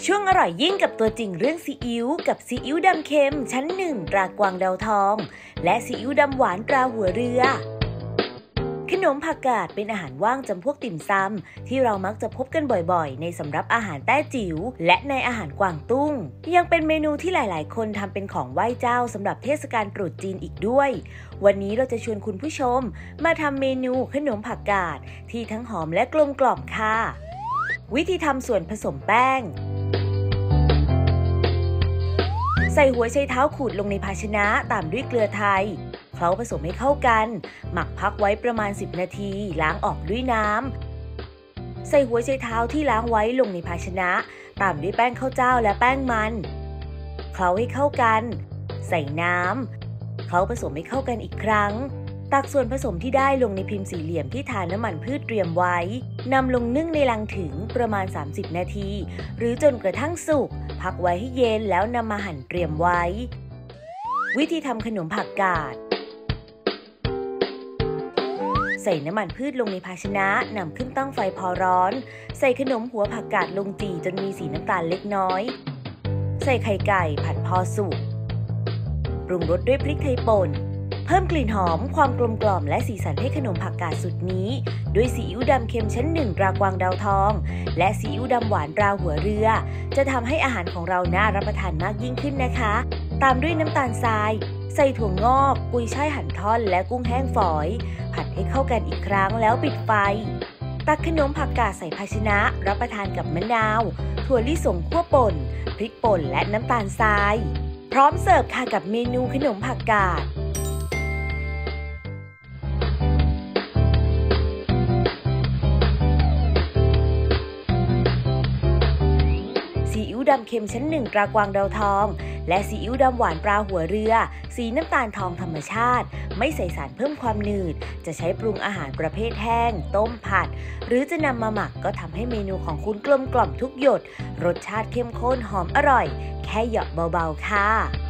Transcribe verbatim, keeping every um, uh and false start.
ช่วงอร่อยยิ่งกับตัวจริงเรื่องซีอิ๊วกับซีอิ๊วดำเค็มชั้นหนึ่งตรากวางดาวทองและซีอิ๊วดำหวานตราหัวเรือขนมผักกาดเป็นอาหารว่างจำพวกติ่มซำที่เรามักจะพบกันบ่อยๆในสำรับอาหารแต้จิ๋วและในอาหารกวางตุ้งยังเป็นเมนูที่หลายๆคนทำเป็นของไหว้เจ้าสำหรับเทศกาลตรุษจีนอีกด้วยวันนี้เราจะชวนคุณผู้ชมมาทำเมนูขนมผักกาดที่ทั้งหอมและกลมกล่อมค่ะวิธีทำส่วนผสมแป้งใส่หัวไชเท้าขูดลงในภาชนะตามด้วยเกลือไทยเคล้าผสมให้เข้ากันหมักพักไว้ประมาณสิบนาทีล้างออกด้วยน้ำใส่หัวไชเท้าที่ล้างไว้ลงในภาชนะตามด้วยแป้งข้าวเจ้าและแป้งมันเคล้าให้เข้ากันใส่น้ำเคล้าผสมให้เข้ากันอีกครั้งตักส่วนผสมที่ได้ลงในพิมพ์สี่เหลี่ยมที่ทาน้ำมันพืชเตรียมไว้นำลงนึ่งในลังถึงประมาณสามสิบนาทีหรือจนกระทั่งสุกพักไว้ให้เย็นแล้วนำมาหั่นเตรียมไว้วิธีทำขนมผักกาดใส่น้ำมันพืชลงในภาชนะนำขึ้นตั้งไฟพอร้อนใส่ขนมหัวผักกาดลงจี่จนมีสีน้ำตาลเล็กน้อยใส่ไข่ไก่ผัดพอสุกปรุงรสด้วยพริกไทยป่นเพิ่มกลิ่นหอมความกลมกล่อมและสีสันให้ขนมผักกาดสุดนี้ด้วยซีอิ๊วดำเค็มชั้นหนึ่งตรากวางดาวทองและซีอิ๊วดำหวานตราหัวเรือจะทำให้อาหารของเราน่ารับประทานมากยิ่งขึ้นนะคะตามด้วยน้ำตาลทรายใส่ถั่วงอกกุยช่ายหั่นท่อนและกุ้งแห้งฝอยผัดให้เข้ากันอีกครั้งแล้วปิดไฟตักขนมผักกาดใส่ภาชนะรับประทานกับมะนาวถั่วลิสงคั่วป่นพริกป่นและน้ำตาลทรายพร้อมเสิร์ฟค่ะกับเมนูขนมผักกาดซีอิ๊วดำเค็มชั้นหนึ่งตรากวางดาวทองและซีอิ๊วดำหวานปลาหัวเรือสีน้ำตาลทองธรรมชาติไม่ใส่สารเพิ่มความหนืดจะใช้ปรุงอาหารประเภทแห้งต้มผัดหรือจะนำมาหมักก็ทำให้เมนูของคุณกลมกล่อมทุกหยดรสชาติเข้มข้นหอมอร่อยแค่เหยาะเบาๆค่ะ